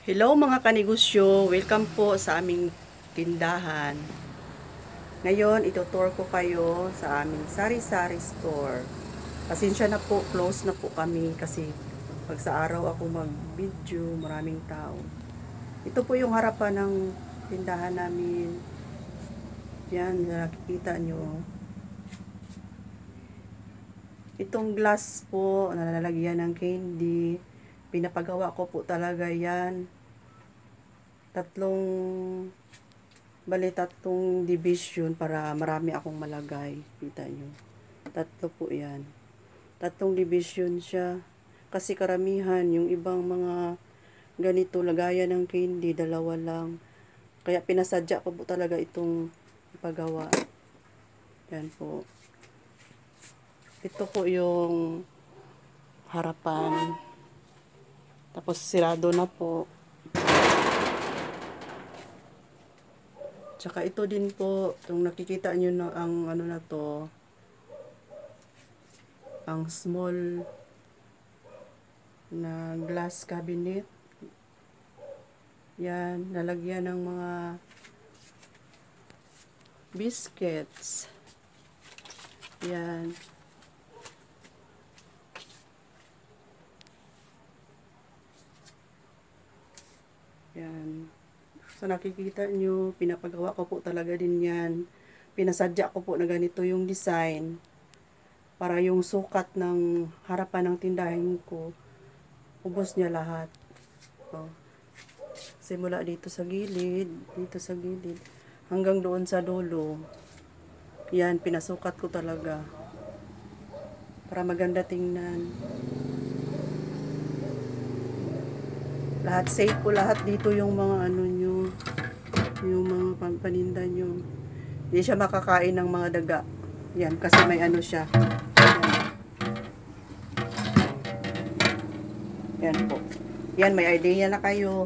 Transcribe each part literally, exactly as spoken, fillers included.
Hello mga kanegosyo, welcome po sa aming tindahan. Ngayon, itutour ko kayo sa aming sari-sari store. Pasensya na po, close na po kami kasi pag sa araw ako mag-video, maraming tao. Ito po yung harapan ng tindahan namin. Yan, nakikita nyo. Itong glass po, nalalagyan ng candy. Pinapagawa ko po talaga yan. Tatlong bali tatlong division para marami akong malagay. Kita nyo. Tatlo po yan. Tatlong division siya. Kasi karamihan, yung ibang mga ganito, lagayan ng candy, dalawa lang. Kaya pinasadya ko po talaga itong ipagawa. Yan po. Ito po yung harapan. Tapos sirado na po. Tsaka ito din po, kung nakikita nyo na ang ano na to, ang small na glass cabinet. Yan, lalagyan ng mga biscuits. Yan. Yan. So nakikita nyo, pinapagawa ko po talaga din yan. Pinasadya ko po na ganito yung design para yung sukat ng harapan ng tindahan ko, ubos niya lahat. So, simula dito sa gilid, dito sa gilid, hanggang doon sa dulo. Yan, pinasukat ko talaga para maganda tingnan. Lahat safe po, lahat dito yung mga ano nyo, yung mga paninda nyo. Hindi siya makakain ng mga daga. Yan, kasi may ano siya. Yan. Yan po. Yan, may idea na kayo.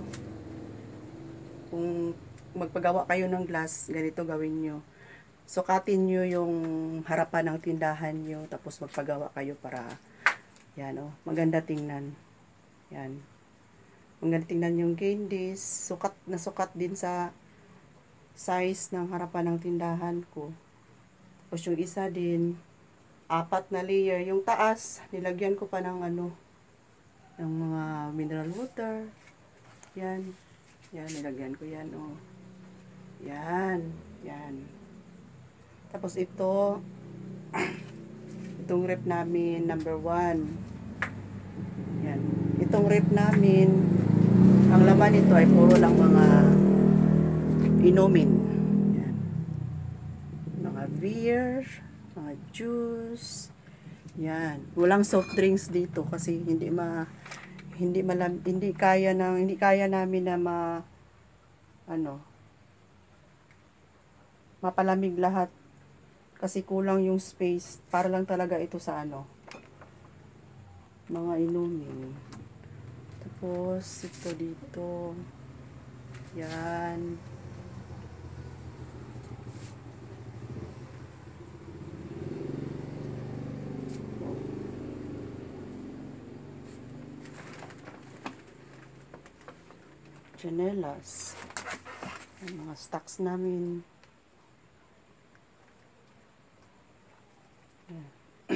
Kung magpagawa kayo ng glass, ganito gawin nyo. Sukatin nyo yung harapan ng tindahan nyo, tapos magpagawa kayo para, yan o, oh, maganda tingnan. Yan. Maganda tingnan yung candies. Sukat na sukat din sa size ng harapan ng tindahan ko. Tapos yung isa din, apat na layer. Yung taas, nilagyan ko pa ng ano, ng mga mineral water. Yan. Yan, nilagyan ko yan, oh. Yan. Yan. Tapos ito, itong rep namin, number one. Yan. Itong rep namin, ang laman nito ay puro lang mga inumin. Yan. Mga beer, mga juice. Yan. Walang soft drinks dito kasi hindi ma hindi malam, hindi kaya ng hindi kaya namin na ma ano mapalamig lahat kasi kulang yung space. Para lang talaga ito sa ano mga inumin. Tapos ito dito. Yan. Chanelas. Ang mga stocks namin. Yan.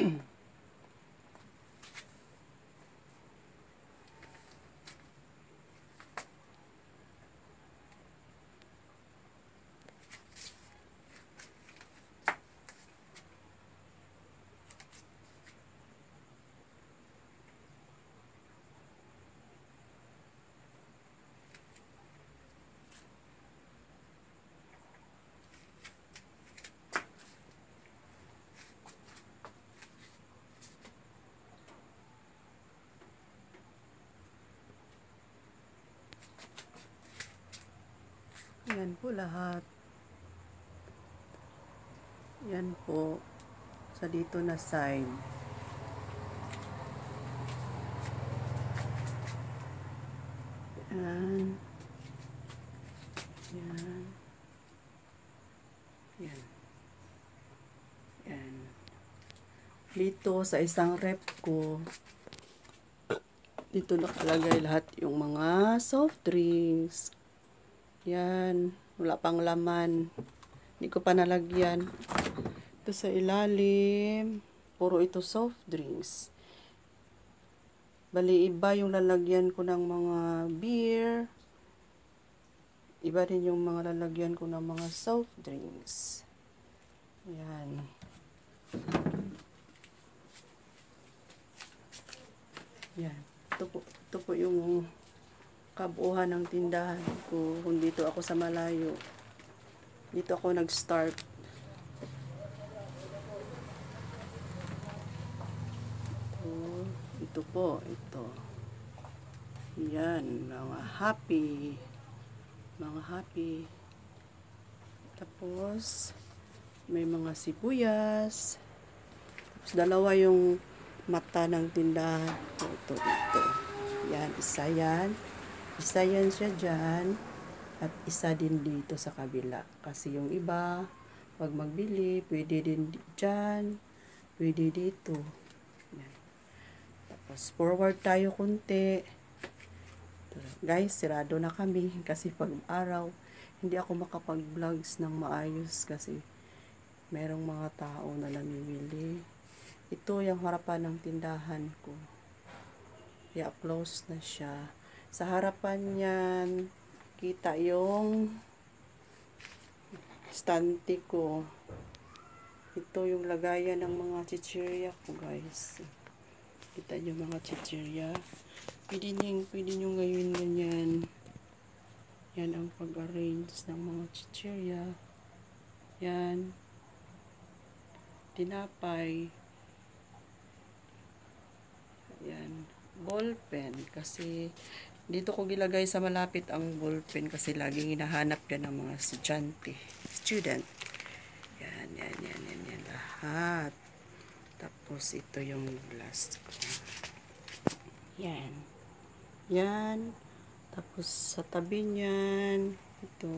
Yan po lahat. Yan po sa dito na side. Yan. Yan. Yan. Yan. Dito sa isang rep ko, Dito nakalagay lahat yung mga soft drinks. Yan. Wala pang laman. Hindi ko pa nalagyan. Ito sa ilalim. Puro ito soft drinks. Bali, iba yung lalagyan ko ng mga beer. Iba din yung mga lalagyan ko ng mga soft drinks. Yan. Yan. Ito po, ito po yung kabuuhan ng tindahan ko. Kung dito ako sa malayo. Dito ako nag-start. Ito, ito po, ito. Yan, mga happy. Mga happy. Tapos, may mga sibuyas. Tapos, dalawa yung mata ng tindahan. Ito, ito. Yan, isa yan. Isa yan siya dyan. At isa din dito sa kabila. Kasi yung iba, pag magbili, pwede din dyan. Pwede dito. Yan. Tapos, forward tayo kunti. Ito, guys, sirado na kami. Kasi pag araw, hindi ako makapag-vlogs ng maayos. Kasi, merong mga tao na namimili. Ito yung harapan ng tindahan ko. Kaya close na siya. Sa harapan niyan, kita yung stante ko. Ito yung lagayan ng mga chichirya ko, guys. Kita yung mga chichirya. Pwede nyo, pwede nyo ngayon ganyan. Yan ang pag-arrange ng mga chichirya. Yan. Tinapay. Yan, ballpen kasi dito ko gilagay sa malapit ang ballpen kasi laging hinahanap yan ng mga estudyante, student. Yan, yan, yan, yan, yan lahat. Tapos ito yung glass ko. Yan. Yan. Tapos sa tabi niyan, ito.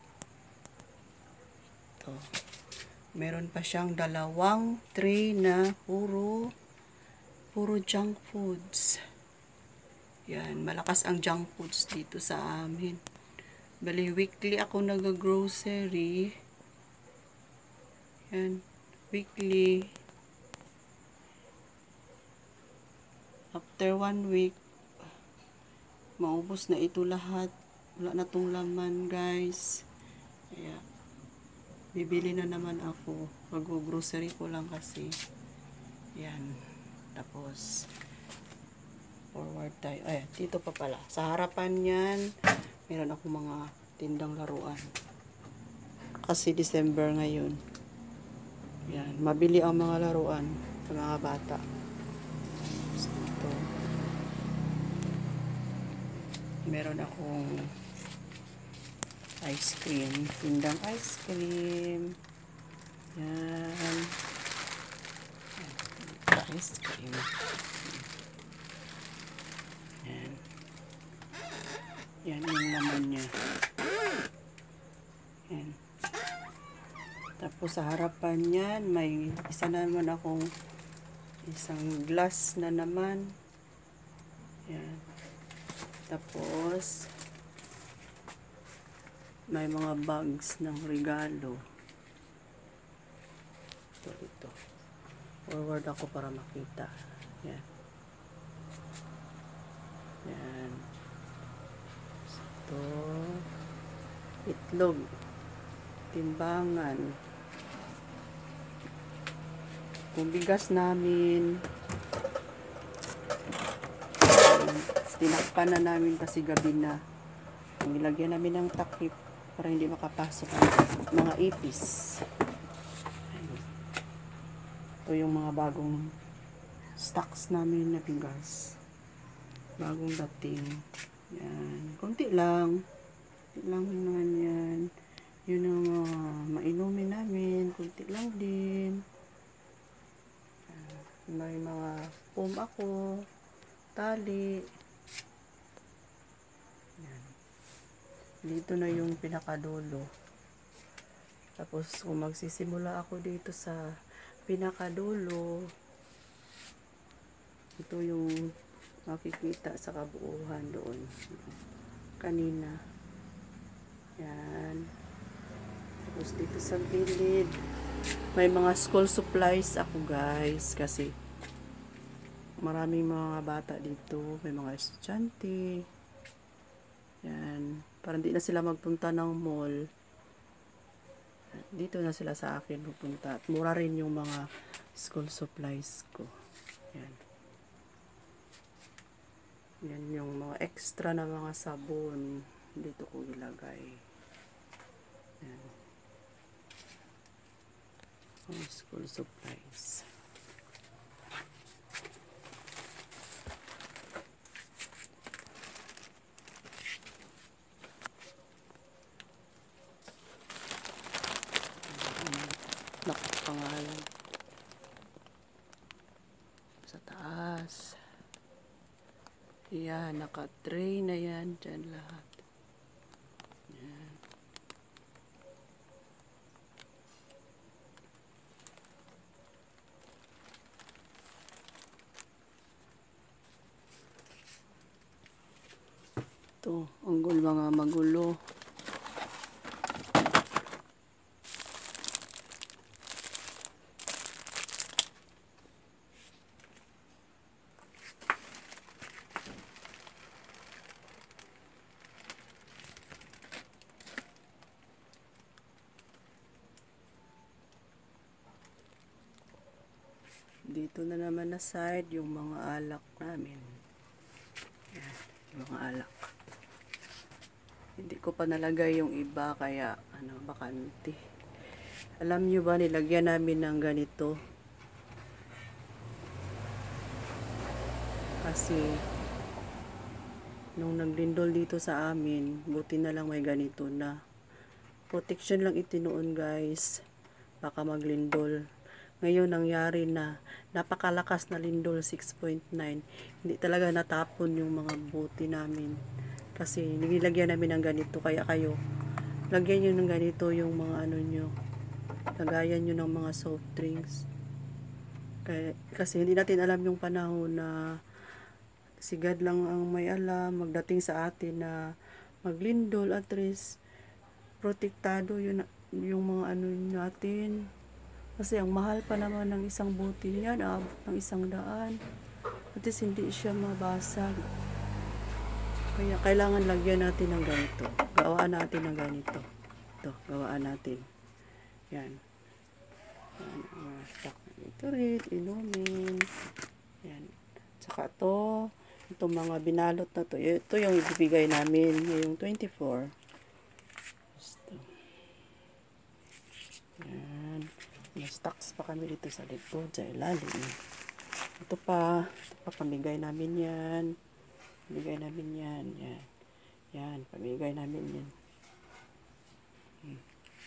Ito. Meron pa siyang dalawang tray na puro Puro junk foods. Yan, malakas ang junk foods dito sa amin. Bali, weekly ako nag-grocery. Yan, weekly. After one week, maubos na ito lahat. Wala na tong laman, guys. Kaya, bibili na naman ako. Mag-grocery ko lang kasi. Yan. Tapos, forward tayo. Ay, dito pa pala. Sa harapan yan, meron ako mga tindang laruan. Kasi December ngayon. Yan. Mabili ang mga laruan sa mga bata. Ito. Meron akong ice cream. Tindang ice cream. Yan. Ice cream. Yan. Yan yung laman niya. Yan. Tapos sa harapan niyan, may isa na naman akong isang glass na naman. Yan. Tapos may mga bags ng regalo. Ito, ito. Forward ako para makita. Yan. Yan. Ito. Itlog. Timbangan. Kung bigas namin. Tinakpan na namin kasi gabi na. Nilagyan namin ng takip para hindi makapasok ang mga ipis. Ito yung mga bagong stocks namin na bigas. Bagong dating. Yan. Kunti lang. Kunti lang naman yan. Yun ang uh, mainumin namin. Kunti lang din. May mga foam ako. Tali. Yan. Dito na yung pinakadulo. Tapos kung magsisimula ako dito sa pinakadulo, ito yung makikita sa kabuuhan doon kanina. Yan. Tapos dito sa gilid may mga school supplies ako guys, kasi maraming mga bata dito, may mga estudyante. Yan, para hindi na sila magpunta ng mall, dito na sila sa akin pupunta. At mura rin yung mga school supplies ko. Yan. Yan yung mga extra na mga sabon, dito ko ilagay. Yan. Mga school supplies. Nakapangalan sa taas. Yan, naka-tray na yan dyan lahat. Yan. Ito, ang gulo, mga magulo. Dito na naman na side yung mga alak namin. Yan, yung mga alak. Hindi ko pa nalagay yung iba, kaya ano, bakante. Alam nyo ba, nilagyan namin ng ganito. Kasi nung naglindol dito sa amin, buti na lang may ganito na. Protection lang itinoon guys, baka maglindol. Ngayon nangyari na, napakalakas na lindol, six point nine. Hindi talaga natapon yung mga buti namin. Kasi nilagyan namin ng ganito, kaya kayo, lagyan nyo ng ganito yung mga ano nyo. Lagayan nyo ng mga soft drinks. Kaya, kasi hindi natin alam yung panahon na si God lang ang may alam, magdating sa atin na maglindol, at least protektado yun, yung mga ano natin. Kasi ang mahal pa naman ng isang buti yan, abot ng isang daan. At least hindi siya mabasag. Kaya kailangan lagyan natin ng ganito. Gawaan natin ng ganito. Ito, gawaan natin. Yan. Yan, uh, stock na ito rin, inumin. Yan. Tsaka ito, itong mga binalot na to. Ito yung ibibigay namin ngayong twenty-four. Ito. Yan. May stocks pa kami dito sa likod, sa ilalim. Ito pa, ito pa, pamigay namin yan. Pamigay namin yan. Yan, yan, pamigay namin yan. Hmm.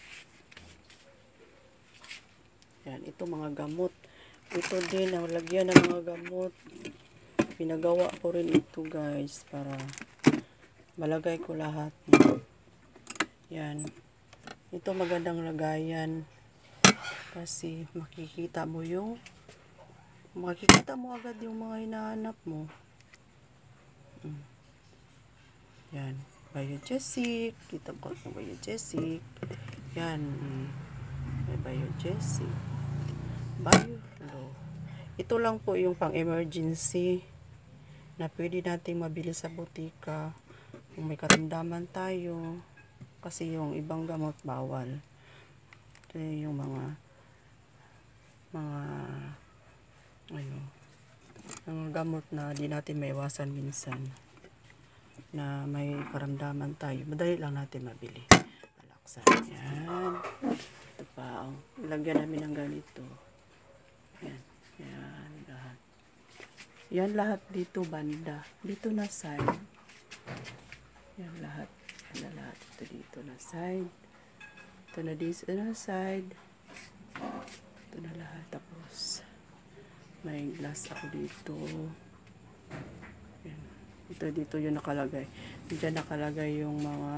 Yan, ito mga gamot. Ito din, ang lagyan ng mga gamot. Pinagawa ko rin ito guys, para malagay ko lahat. Yan. Ito magandang lagayan. Kasi makikita mo yung makikita mo agad yung mga hinahanap mo. Mm. Yan, Biogesic. Kita ko yung Biogesic. Yan, may Biogesic. Bioflow. Ito lang po yung pang emergency na pwede nating mabili sa butika kung may karamdaman tayo, kasi yung ibang gamot bawal. Ito yung mga mga ano, mga gamot na di natin maiwasan minsan na may karamdaman tayo, madali lang natin mabili. Alaksan. Yan. Ito pa, oh. Lagyan namin ng ganito. Yan. Yan. Lahat. Yan lahat dito banda. Dito na side. Yan lahat. Yan lahat. Ito dito na side. Ito na dito na side. Ito na lahat. Tapos may glass ako dito. Yan. Ito dito yung nakalagay. Diyan nakalagay yung mga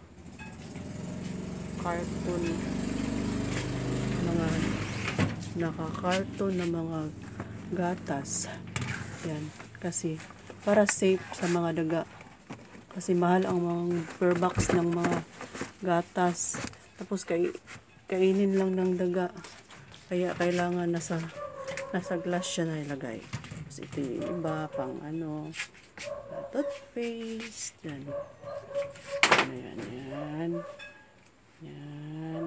carton, mga naka-carton na mga gatas. Yan. Kasi para safe sa mga daga. Kasi mahal ang mga per box ng mga gatas. Tapos kay, kainin lang ng daga. Kaya kailangan nasa nasa glass siya na ilagay. Tapos ito yung iba pang ano, toothpaste. Yan. Yan, yan, yan. Yan.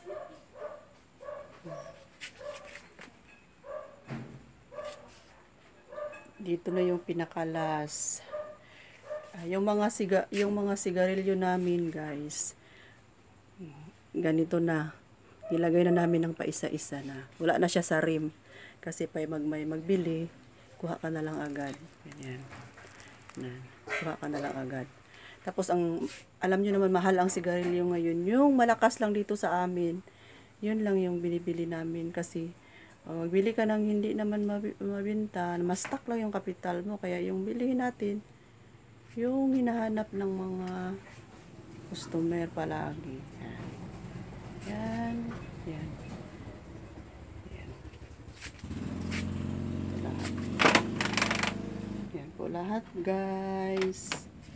Dito na yung pinakalas. Ah, yung mga siga, yung mga sigarilyo namin, guys. Ganito na. Nilagay na namin ng paisa-isa na. Wala na siya sa rim. Kasi pa mag may magbili, kuha ka na lang agad. Ganyan. Yan. Kuha ka na lang agad. Tapos ang alam niyo naman mahal ang sigarilyo ngayon. Yung malakas lang dito sa amin. Yun lang yung binibili namin kasi uh, magbili ka ng hindi naman mabinta, mas stuck lang yung kapital mo. Kaya yung bilihin natin, yung hinahanap ng mga customer palagi. Yan. Yan. Yan. Yan. Lahat. Yan po lahat, guys.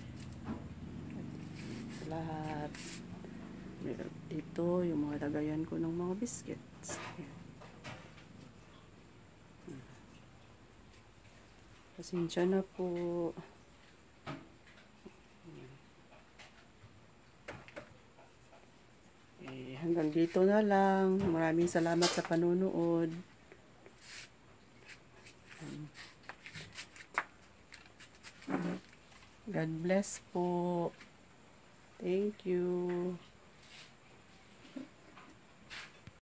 Lahat. Dito, yung mga lagayan ko ng mga biscuits. Yan. Pasensya na po. Eh, hanggang dito na lang. Maraming salamat sa panunood. God bless po. Thank you.